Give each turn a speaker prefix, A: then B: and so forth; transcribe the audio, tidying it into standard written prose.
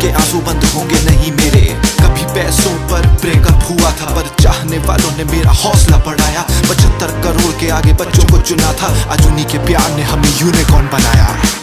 A: के आंसू बंद होंगे नहीं मेरे। कभी पैसों पर ब्रेकअप हुआ था, पर चाहने वालों ने मेरा हौसला बढ़ाया। 75 करोड़ के आगे बच्चों को चुना था, आज उन्हीं के प्यार ने हमें यूनिकॉर्न बनाया।